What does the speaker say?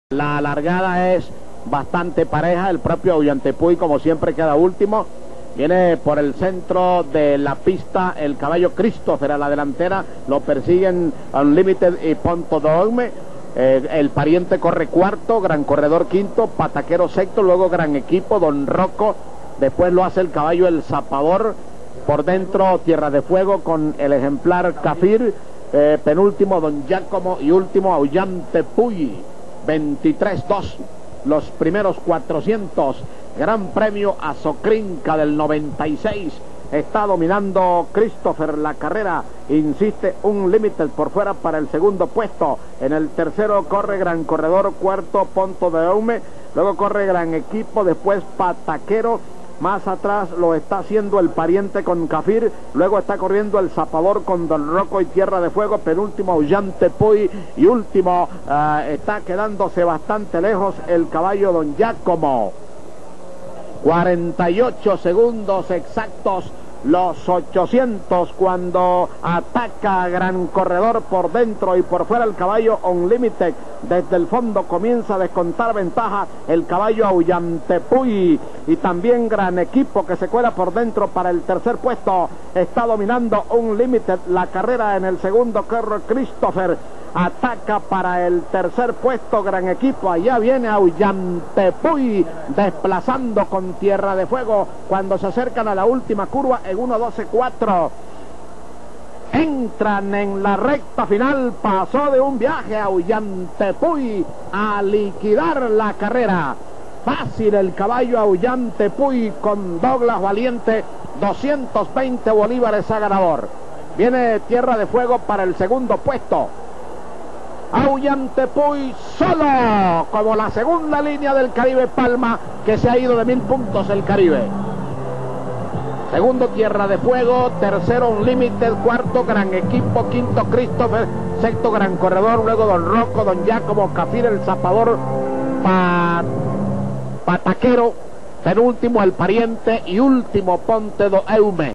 La largada es bastante pareja. El propio Ollantaypuy, como siempre, queda último. Viene por el centro de la pista el caballo Christopher a la delantera. Lo persiguen Unlimited y Ponto de Olme. El pariente corre cuarto, Gran Corredor quinto, Pataquero sexto, luego Gran Equipo, Don Rocco. Después lo hace el caballo El Zapador. Por dentro Tierra de Fuego con el ejemplar Cafir. Penúltimo Don Giacomo y último Ollantaypuy. 23-2, los primeros 400. Gran premio Azocrinca del 96. Está dominando Christopher la carrera. Insiste Unlimited por fuera para el segundo puesto. En el tercero corre Gran Corredor, cuarto Ponto de Eume. Luego corre Gran Equipo, después Pataquero. Más atrás lo está haciendo el pariente con Cafir. Luego está corriendo el Zapador con Don Rocco y Tierra de Fuego. Penúltimo Ollantaypuy. Y último está quedándose bastante lejos el caballo Don Giacomo. 48 segundos exactos. Los 800 cuando ataca Gran Corredor por dentro y por fuera el caballo Unlimited. Desde el fondo comienza a descontar ventaja el caballo Ollantaypuy y también Gran Equipo que se cuela por dentro para el tercer puesto. Está dominando Unlimited la carrera. En el segundo corre Christopher. Ataca para el tercer puesto Gran Equipo. Allá viene Ollantaypuy desplazando con Tierra de Fuego cuando se acercan a la última curva en 1.12.4. Entran en la recta final. Pasó de un viaje a Ollantaypuy a liquidar la carrera. Fácil el caballo Ollantaypuy con Douglas Valiente. 220 bolívares a ganador. Viene Tierra de Fuego para el segundo puesto. Ollantaypuy solo, como la segunda línea del Caribe Palma, que se ha ido de 1000 puntos el Caribe. Segundo Tierra de Fuego, tercero Unlimited, cuarto Gran Equipo, quinto Christopher, sexto Gran Corredor, luego Don Rocco, Don Giacomo, Cafir, El Zapador, Pataquero, penúltimo el pariente y último Ponte de Eume.